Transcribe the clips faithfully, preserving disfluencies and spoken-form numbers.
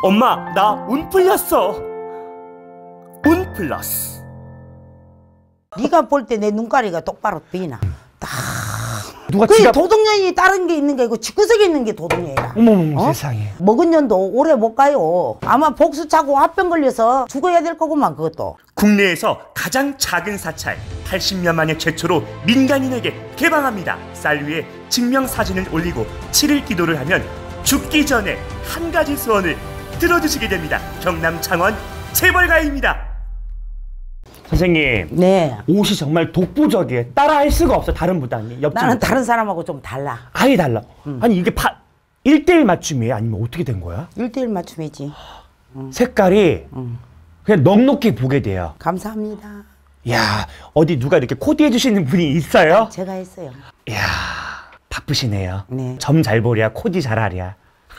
엄마, 나 운 풀렸어. 운 플러스. 네가 볼 때 내 눈가리가 똑바로 보이나? 딱. 누가 그 지갑... 도둑년이 다른 게 있는 게 아니고 집구석에 있는 게 도둑년이라. 어머머, 어? 세상에. 먹은 년도 오래 못 가요. 아마 복수 차고 화병 걸려서 죽어야 될 거구만 그것도. 국내에서 가장 작은 사찰 팔십 년 만에 최초로 민간인에게 개방합니다. 쌀 위에 증명사진을 올리고 칠 일 기도를 하면 죽기 전에 한 가지 소원을 들어주시게 됩니다. 경남 창원 재벌가입니다. 선생님, 네. 옷이 정말 독보적이에요. 따라할 수가 없어. 다른 무당이. 나는 다른 사람하고 좀 달라. 아예 달라. 음. 아니 이게 파 일 대 일 맞춤이에요? 아니면 어떻게 된 거야? 일 대 일 맞춤이지. 음. 색깔이 음. 그냥 넉넉히 보게 돼요. 감사합니다. 이야, 어디 누가 이렇게 코디해 주시는 분이 있어요? 제가 했어요. 이야, 바쁘시네요. 네. 점 잘 보랴, 코디 잘하랴.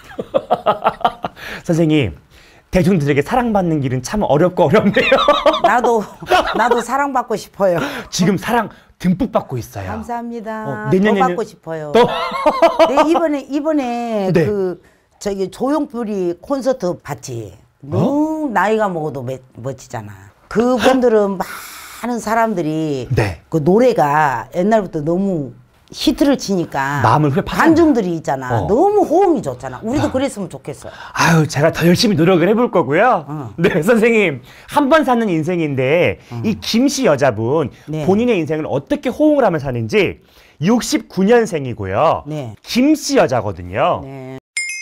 선생님, 대중들에게 사랑받는 길은 참 어렵고 어렵네요. 나도 나도 사랑받고 싶어요. 지금 사랑 듬뿍 받고 있어요. 감사합니다. 어, 내년에는... 더 받고 싶어요. 또? 네, 이번에 이번에 네. 그 저기 조용필이 콘서트 봤지. 너무 어? 나이가 먹어도 매, 멋지잖아. 그분들은 많은 사람들이 네. 그 노래가 옛날부터 너무 히트를 치니까 마음을 회파한다. 관중들이 있잖아. 어. 너무 호응이 좋잖아. 우리도 아. 그랬으면 좋겠어요. 아유, 제가 더 열심히 노력을 해볼 거고요. 어. 네, 선생님. 한 번 사는 인생인데 어. 이 김씨 여자분 네. 본인의 인생을 어떻게 호응을 하며 사는지 육십구 년생이고요. 네. 김씨 여자거든요. 네.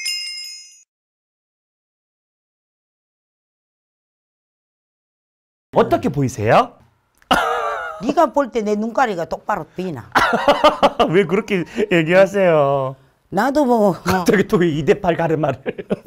어떻게 보이세요? 네가 볼 때 내 눈가리가 똑바로 보이나? 왜 그렇게 얘기하세요? 나도 뭐 갑자기 또 이 대 팔 가르마를.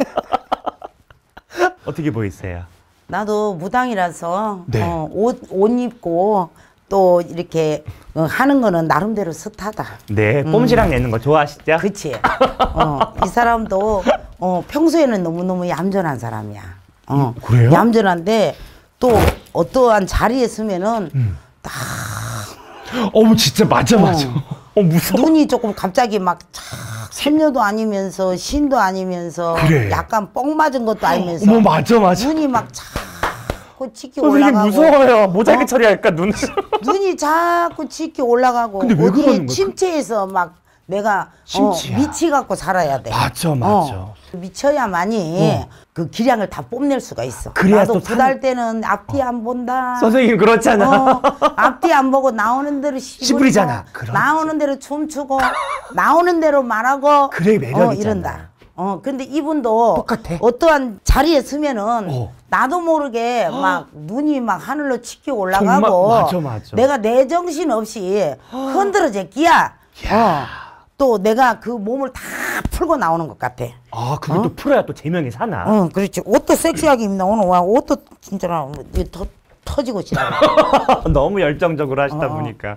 어떻게 보이세요? 나도 무당이라서 네. 어, 옷, 옷 입고 또 이렇게 어, 하는 거는 나름대로 스타다. 네, 뽐지랑 음. 내는 거 좋아하시죠? 그치. 어, 이 사람도 어, 평소에는 너무너무 얌전한 사람이야. 어, 음, 그래요? 얌전한데 또 어떠한 자리에 서면은 음. 딱 어우, 진짜 맞아, 맞아. 어, 어 무서워. 눈이 조금 갑자기 막 샘녀도 아니면서 신도 아니면서 그래. 약간 뻥 맞은 것도 아니면서 어머, 맞아, 맞아. 눈이 막 자꾸 짙게 선생님 올라가고. 무서워요. 모자이크 어? 처리할까, 눈을. 눈이 자꾸 짙게 올라가고. 근데 왜 그러는 거야? 침체해서 막 내가 어, 미치갖고 살아야 돼. 맞아, 맞아. 어, 미쳐야만이 어. 그 기량을 다 뽐낼 수가 있어. 그래야 나도 또 구달 산... 때는 앞뒤 어. 안 본다. 선생님 그렇잖아. 어, 앞뒤 안 보고 나오는 대로 시부리잖아. 나오는 대로 춤추고 나오는 대로 말하고. 그래, 매력이잖아. 어, 이런다. 어, 근데 이분도 똑같아. 어떠한 자리에 서면은 어. 나도 모르게 막 눈이 막 하늘로 치켜 올라가고. 맞아, 맞아. 내가 내 정신 없이 흔들어질 기야. 어. 또 내가 그 몸을 다 풀고 나오는 것 같아. 아, 그걸 어? 또 풀어야 또 제명이 사나? 응, 그렇지. 옷도 섹시하게 입나 오늘 와 옷도 진짜 터, 터지고 싶다. 너무 열정적으로 하시다 어. 보니까.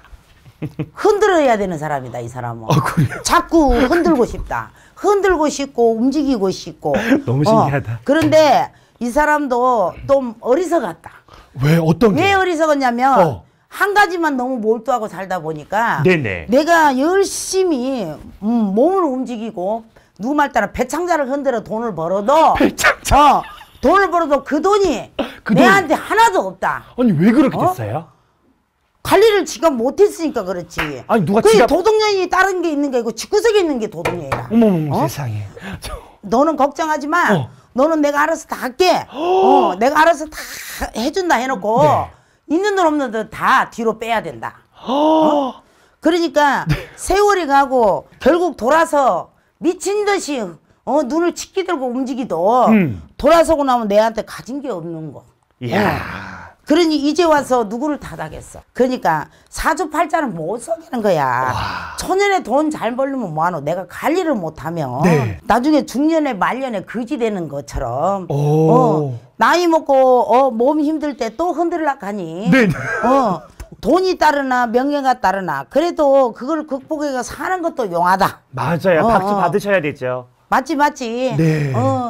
흔들어야 되는 사람이다, 이 사람은. 아, 그래요? 자꾸 흔들고 싶다. 흔들고 싶고 움직이고 싶고. 너무 신기하다. 어. 그런데 이 사람도 좀 어리석었다. 왜? 어떤 게? 왜 어리석었냐면 어. 한 가지만 너무 몰두하고 살다 보니까 네네. 내가 열심히 음, 몸을 움직이고 누구 말 따라 배창자를 흔들어 돈을 벌어도 배창자. 어, 돈을 벌어도 그 돈이 그 내한테 돈... 하나도 없다. 아니 왜 그렇게 어? 됐어요? 관리를 지가 못했으니까 그렇지. 아니 누가 그 지가 도둑년이 다른 게 있는 게 아니고 집구석에 있는 게 도둑년이야. 어머머, 어? 세상에. 너는 걱정하지 마. 어. 너는 내가 알아서 다 할게. 어, 내가 알아서 다 해준다 해놓고 네. 있는 돈 없는 돈 다 뒤로 빼야 된다. 어? 그러니까 네. 세월이 가고 결국 돌아서 미친 듯이 어, 눈을 치키 들고 움직이도 음. 돌아서고 나면 내한테 가진 게 없는 거. 이야. 어. 그러니 이제 와서 누구를 탓하겠어. 그러니까 사주팔자는 못 속이는 거야. 와. 초년에 돈 잘 벌려면 뭐하노. 내가 관리를 못하면 네. 나중에 중년에 말년에 거지 되는 것처럼 오. 어, 나이 먹고 어, 몸 힘들 때 또 흔들락 하니 네. 어, 돈이 따르나 명예가 따르나 그래도 그걸 극복해서 사는 것도 용하다. 맞아요. 어, 박수 어. 받으셔야 되죠. 맞지 맞지. 네. 어,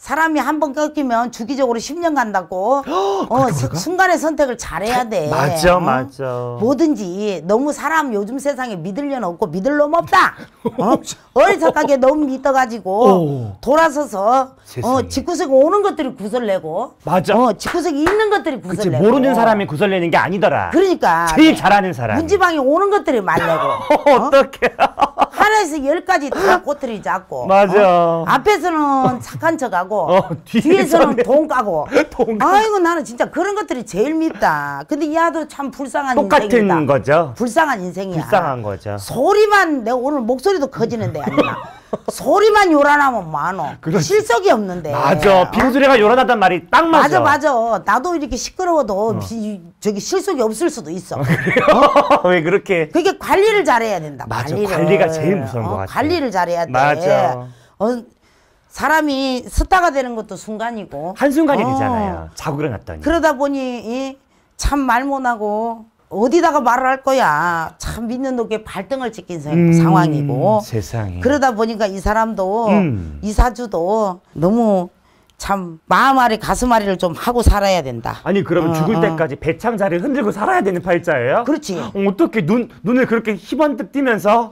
사람이 한 번 꺾이면 주기적으로 십 년 간다고. 어, 수, 순간의 선택을 잘해야 돼. 맞아, 어? 맞아. 뭐든지 너무 사람 요즘 세상에 믿을 년 없고 믿을 놈 없다. 어? 어리석하게 너무 믿어가지고 오. 돌아서서 세상에. 어, 집구석에 오는 것들이 구설내고. 맞아. 어, 집구석에 있는 것들이 그치, 구설내고. 모르는 사람이 구설내는 게 아니더라. 그러니까 제일 잘하는 사람. 문지방에 오는 것들이 말내고. 어떡해. 하나에서 열까지 다 꼬투리 잡고. 맞아. 어? 앞에서는 착한 척하고 어, 뒤에서는 뒤에서는- 돈 까고. 돈 까고. 아이고 나는 진짜 그런 것들이 제일 밉다. 근데 이 아도 참 불쌍한 똑같은 인생이다. 거죠. 불쌍한 인생이야. 불쌍한 거죠. 소리만 내가 오늘 목소리도 커지는데 아니야. 소리만 요란하면 많어. 그렇지. 실속이 없는데. 맞아. 빙수레가 요란하단 말이 딱 맞아. 맞아 맞아. 나도 이렇게 시끄러워도 비, 저기 실속이 없을 수도 있어. 왜 그렇게? 그게 관리를 잘해야 된다. 맞아. 관리를. 관리가 제일 무서운 어, 것 같아. 관리를 잘해야 돼. 맞아. 어, 사람이 스타가 되는 것도 순간이고. 한순간이 어. 되잖아요. 자고 일어났더니. 그러다 보니 참 말 못하고 어디다가 말을 할 거야. 참 믿는 놈께 발등을 찍힌 사- 음, 상황이고. 세상에. 그러다 보니까 이 사람도 음. 이사주도 너무 참 마음 아리 가슴 아리를 좀 하고 살아야 된다. 아니 그러면 어, 죽을 어. 때까지 배창자를 흔들고 살아야 되는 팔자예요? 그렇지. 어, 어떻게 눈 눈을 그렇게 희번뜩 뜨면서?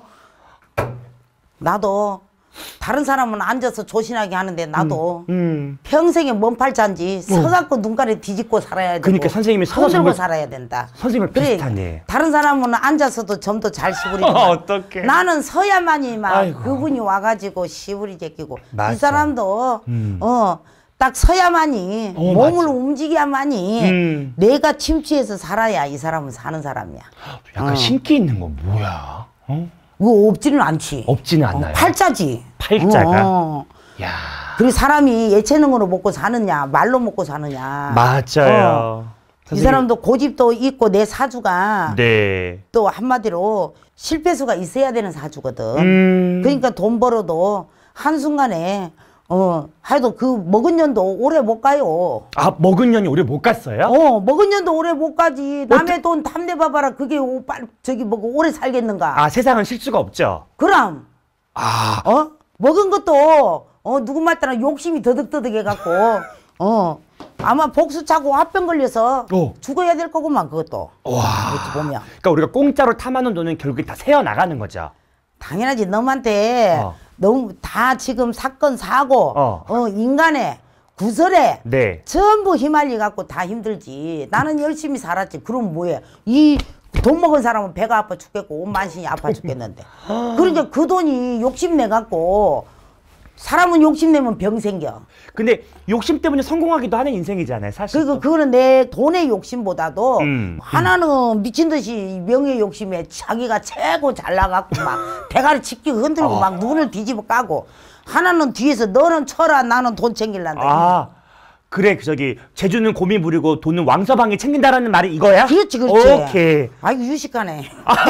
나도 다른 사람은 앉아서 조신하게 하는데 나도 음. 평생에 먼 팔자인지 서갖고 눈가리 뒤집고 살아야 되고. 그러니까 선생님이 서서 흔들고 정말- 살아야 된다. 선생님은 그래, 비슷하네. 다른 사람은 앉아서도 점도 잘 시부리지만 어떡해. 나는 서야만이 막 아이고. 그분이 와가지고 시부리 제끼고 맞아. 이 사람도 음. 어 딱 서야만이 어, 몸을 맞아. 움직여야만이 음. 내가 침취해서 살아야 이 사람은 사는 사람이야. 약간 어. 신기 있는 건 뭐야? 어? 그거 없지는 않지. 없지는 어, 않나요? 팔자지. 팔자가? 어. 야. 그리고 사람이 예체능으로 먹고 사느냐 말로 먹고 사느냐. 맞아요. 이 선생님- 사람도 고집도 있고 내 사주가 네. 또 한마디로 실패수가 있어야 되는 사주거든. 음. 그러니까 돈 벌어도 한순간에 어 하여도 그 먹은 년도 오래 못 가요. 아 먹은 년이 오래 못 갔어요? 어 먹은 년도 오래 못 가지. 남의 돈 탐내 봐봐라. 그게 오, 빨, 저기 뭐 오래 살겠는가. 아 세상은 실수가 없죠. 그럼 아 어 먹은 것도 어 누구 말 따라 욕심이 더덕더덕 해갖고 어 아마 복수 차고 화병 걸려서 어. 죽어야 될 거구만 그것도. 와. 어찌 보면 그러니까 우리가 공짜로 탐하는 돈은 결국에 다 새어 나가는 거죠. 당연하지. 너한테 어. 너무 다 지금 사건 사고 어. 어 인간의 구설에 네. 전부 휘말려 갖고 다 힘들지. 나는 열심히 살았지. 그럼 뭐해? 이 돈 먹은 사람은 배가 아파 죽겠고 온 만신이 아파 죽겠는데. 그러니까 그 돈이 욕심내 갖고 사람은 욕심내면 병 생겨. 근데 욕심 때문에 성공하기도 하는 인생이잖아요, 사실. 그리고 그거는 내 돈의 욕심보다도 음, 하나는 미친 듯이 명예 욕심에 자기가 최고 잘 나갖고 막 대가리 칩기고 흔들고 어. 막 눈을 뒤집어 까고 하나는 뒤에서 너는 쳐라 나는 돈 챙길란다. 아 그래 그 저기 제주는 곰이 부리고 돈은 왕서방이 챙긴다라는 말이 이거야? 그렇지 그렇지. 오케이. 아이고 유식하네.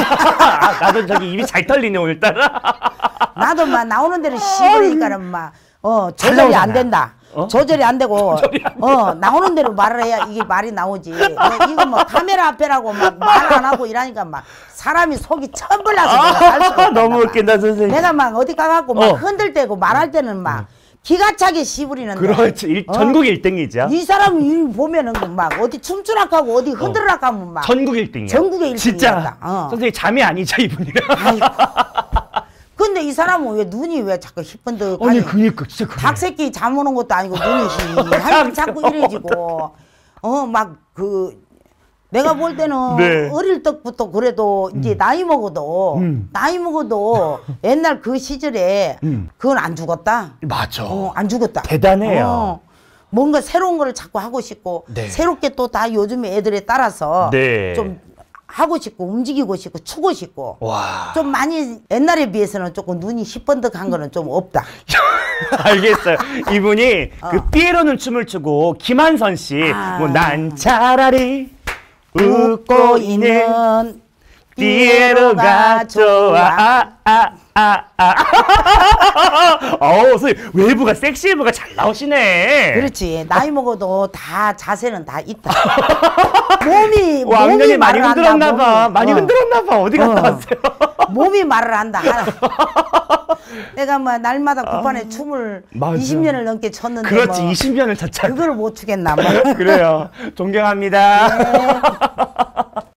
아, 나도 저기 입이 잘 털리네 오늘따라. 나도 막 나오는 대로 씹으니까는 막어 조절이 나오잖아. 안 된다. 어? 조절이 안 되고 조절이 안 어 나오는 대로 말을 해야 이게 말이 나오지. 어, 이거 뭐 카메라 앞에라고 막 말 안 하고 이러니까 막 사람이 속이 천불나서 내가 살 수가 없단다, 너무 막. 웃긴다 선생님. 내가 막 어디 가갖고 막 어. 흔들 때고 말할 때는 막 기가 차게 씹으리는데 그렇지 일, 어? 전국 일 등이죠. 이 사람 이 보면은 막 어디 춤추락하고 어디 흔들락 하면 막 전국 일 등이야. 전국의 일 진짜. 등이었다. 어. 선생님 잠이 아니죠 이분이랑. 아이고. 근데 이 사람은 왜 눈이 왜 자꾸 희번득하니? 아니 그니까 진짜 그래. 닭새끼 잠 오는 것도 아니고 눈이 희 자꾸 이래지고 어 막 그 내가 볼 때는 네. 어릴 때부터 그래도 이제 나이 먹어도 음. 나이 먹어도 옛날 그 시절에 음. 그건 안 죽었다. 맞아. 어, 안 죽었다. 대단해요. 어, 뭔가 새로운 거를 자꾸 하고 싶고 네. 새롭게 또 다 요즘 애들에 따라서 네. 좀 하고 싶고 움직이고 싶고 추고 싶고 와. 좀 많이 옛날에 비해서는 조금 눈이 시번득한 거는 좀 없다. 알겠어요. 이분이 어. 그 삐에로는 춤을 추고 김한선 씨, 아. 뭐 난 차라리 웃고 있는 삐에로가 좋아. 아, 아, 아. 어우, 선생님 외부가 섹시 외부가 잘 나오시네. 그렇지. 나이 먹어도 다 자세는 다 있다. 몸이 왕년이 몸이 많이 말을 한다, 흔들었나 봐. 몸이. 많이 어. 흔들었나 봐. 어디 갔다 어. 왔어요? 몸이 말을 한다. 내가 뭐 날마다 구판에 춤을 맞아. 이십 년을 넘게 췄는데 그렇지, 뭐 이십 년을 찼잖아. 그걸 못 추겠나 뭐. 그래요. 존경합니다. 네.